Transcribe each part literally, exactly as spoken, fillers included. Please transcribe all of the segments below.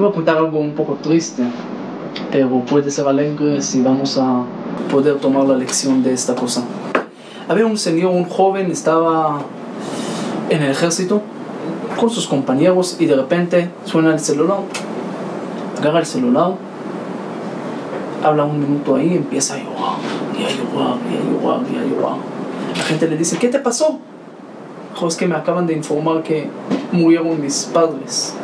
voy a contar algo un poco triste, pero puede ser alegre si vamos a poder tomar la lección de esta cosa. Había un señor, un joven, estaba en el ejército con sus compañeros y de repente suena el celular. Agarra el celular, habla un minuto ahí, empieza a llorar, y a llorar, y a llorar, y a llorar. La gente le dice: ¿qué te pasó? Dijo: es que me acaban de informar que murieron mis padres.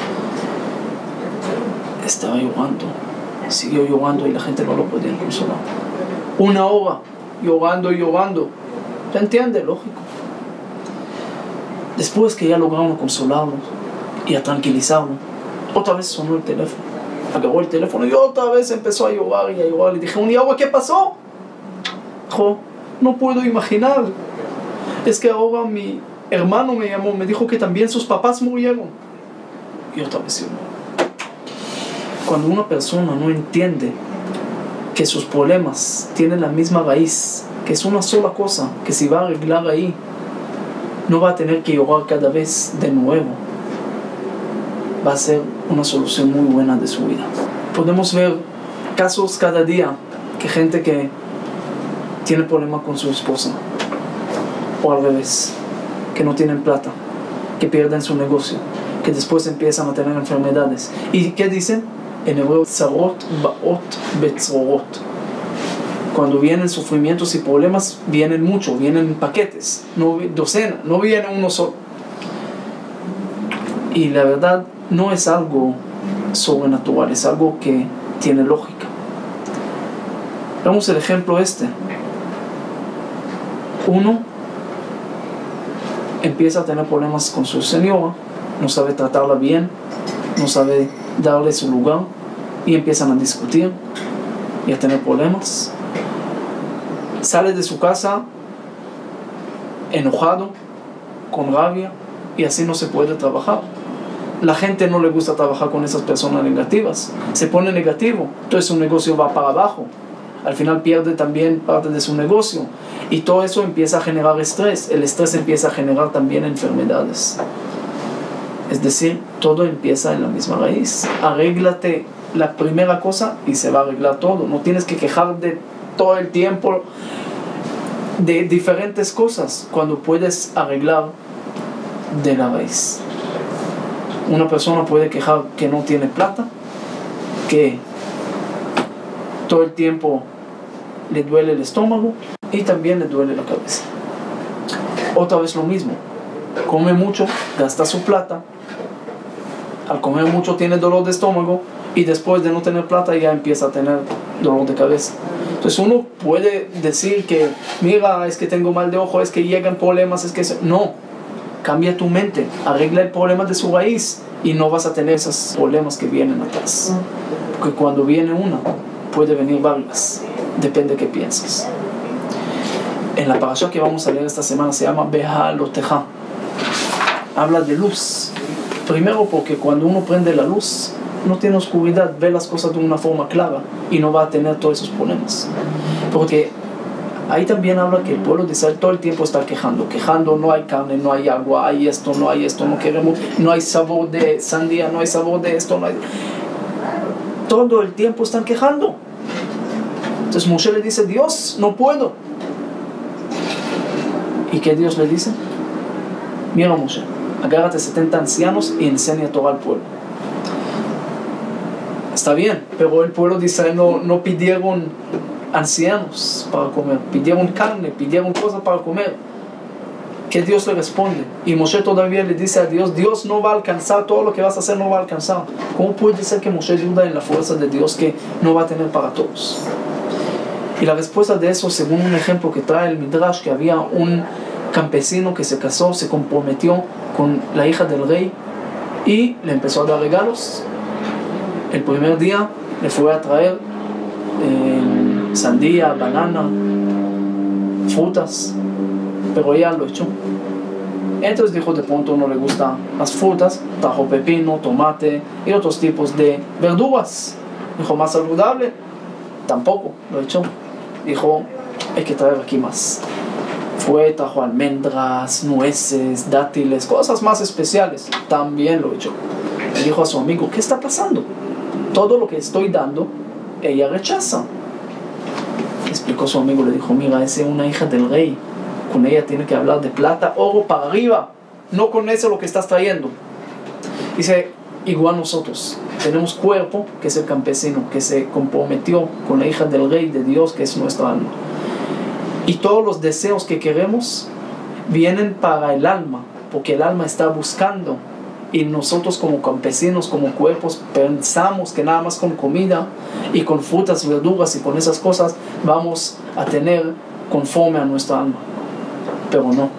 Estaba llorando, siguió llorando y la gente no lo podía consolar. Una hora llorando y llorando. ¿Se entiende? Lógico. Después que ya lograron consolarlo y a tranquilizarlo, otra vez sonó el teléfono. Agarró el teléfono y otra vez empezó a llorar y a llorar. Le dije: ¿y ahora qué pasó? Dijo: no puedo imaginar. Es que ahora mi hermano me llamó, me dijo que también sus papás murieron. Y otra vez lloró. Cuando una persona no entiende que sus problemas tienen la misma raíz, que es una sola cosa, que si va a arreglar ahí, no va a tener que llorar cada vez de nuevo, va a ser una solución muy buena de su vida. Podemos ver casos cada día que gente que tiene problemas con su esposa, o al revés, que no tienen plata, que pierden su negocio, que después empiezan a tener enfermedades. ¿Y qué dicen? En hebreo, tzarot ba'ot betzorot. Cuando vienen sufrimientos y problemas, vienen mucho, vienen paquetes, no docenas, no viene uno solo. Y la verdad, no es algo sobrenatural, es algo que tiene lógica. Vamos el ejemplo este. Uno empieza a tener problemas con su señora, no sabe tratarla bien, no sabe darle su lugar, y empiezan a discutir y a tener problemas. Sale de su casa enojado, con rabia, y así no se puede trabajar. La gente no le gusta trabajar con esas personas negativas, se pone negativo, entonces su negocio va para abajo, al final pierde también parte de su negocio, y todo eso empieza a generar estrés. El estrés empieza a generar también enfermedades. Es decir, todo empieza en la misma raíz. Arréglate la primera cosa y se va a arreglar todo. No tienes que quejar de todo el tiempo de diferentes cosas cuando puedes arreglar de la raíz. Una persona puede quejar que no tiene plata, que todo el tiempo le duele el estómago y también le duele la cabeza. Otra vez lo mismo, come mucho, gasta su plata, al comer mucho tiene dolor de estómago y después de no tener plata ya empieza a tener dolor de cabeza. Entonces uno puede decir que mira, es que tengo mal de ojo, es que llegan problemas, es que eso. No, cambia tu mente, arregla el problema de su raíz y no vas a tener esos problemas que vienen atrás, porque cuando viene una puede venir varias, depende de qué piensas. En la parasha que vamos a leer esta semana se llama Beha'aloteja, habla de luz. Primero porque cuando uno prende la luz no tiene oscuridad, ve las cosas de una forma clara y no va a tener todos esos problemas. Porque ahí también habla que el pueblo de Israel todo el tiempo está quejando, quejando, no hay carne, no hay agua, hay esto, no hay esto, no queremos, no hay sabor de sandía, no hay sabor de esto, no hay... Todo el tiempo están quejando. Entonces Moshe le dice: Dios, no puedo. ¿Y qué Dios le dice? Mira, Moshe, agárrate setenta ancianos y enseña Torah al pueblo. Está bien, pero el pueblo de Israel no, no pidieron ancianos para comer, pidieron carne, pidieron cosas para comer. ¿Qué Dios le responde? Y Moshe todavía le dice a Dios: Dios no va a alcanzar, todo lo que vas a hacer no va a alcanzar. ¿Cómo puede ser que Moshe duda en la fuerza de Dios que no va a tener para todos? Y la respuesta de eso, según un ejemplo que trae el Midrash, que había un campesino que se casó, se comprometió con la hija del rey y le empezó a dar regalos. El primer día le fue a traer eh, sandía, banana, frutas, pero ella lo echó. Entonces dijo, de pronto no le gustan las frutas, trajo pepino, tomate y otros tipos de verduras. Dijo, más saludable, tampoco lo echó. Dijo, hay que traer aquí más. Fue, trajo almendras, nueces, dátiles, cosas más especiales, también lo echó. Le dijo a su amigo, ¿qué está pasando? Todo lo que estoy dando, ella rechaza. Le explicó a su amigo, le dijo, mira, esa es una hija del rey. Con ella tiene que hablar de plata, oro para arriba. No con eso lo que estás trayendo. Dice, igual nosotros tenemos cuerpo, que es el campesino, que se comprometió con la hija del rey de Dios, que es nuestra alma. Y todos los deseos que queremos vienen para el alma, porque el alma está buscando. Y nosotros como campesinos, como cuerpos, pensamos que nada más con comida y con frutas, verduras y con esas cosas vamos a tener conforme a nuestra alma. Pero no,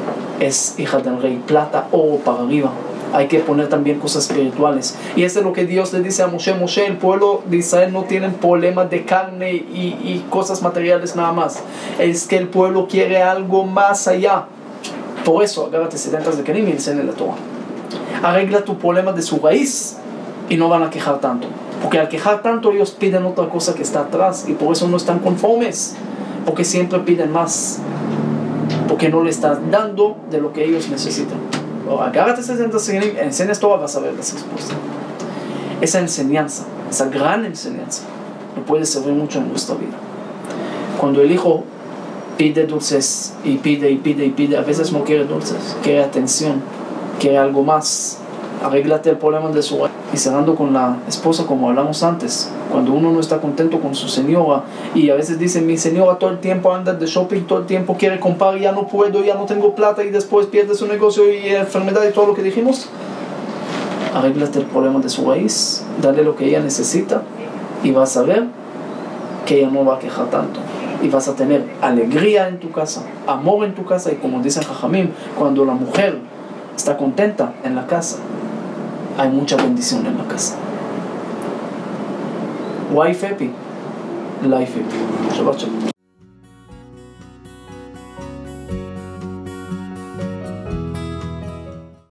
es hija del rey, plata, oro para arriba. Hay que poner también cosas espirituales. Y eso es lo que Dios le dice a Moshe. Moshe, el pueblo de Israel no tiene problemas de carne y, y cosas materiales nada más. Es que el pueblo quiere algo más allá. Por eso, agárrate setenta de Kerim y enseña la Torah. Arregla tu problema de su raíz y no van a quejar tanto. Porque al quejar tanto ellos piden otra cosa que está atrás y por eso no están conformes. Porque siempre piden más. Porque no le estás dando de lo que ellos necesitan. Agárrate setenta segundos, enseñas todo, vas a ver las respuestas. Esa enseñanza, esa gran enseñanza, nos puede servir mucho en nuestra vida. Cuando el hijo pide dulces y pide y pide y pide, a veces no quiere dulces, quiere atención, quiere algo más. Arréglate el problema de su raíz. Y cerrando con la esposa, como hablamos antes, cuando uno no está contento con su señora y a veces dice, mi señora todo el tiempo anda de shopping, todo el tiempo quiere comprar, ya no puedo, ya no tengo plata, y después pierde su negocio y enfermedad y todo lo que dijimos. Arréglate el problema de su raíz, dale lo que ella necesita y vas a ver que ella no va a quejar tanto. Y vas a tener alegría en tu casa, amor en tu casa, y como dicen Jajamim, cuando la mujer está contenta en la casa, hay mucha bendición en la casa. Wife happy, life happy. Shabbat shalom.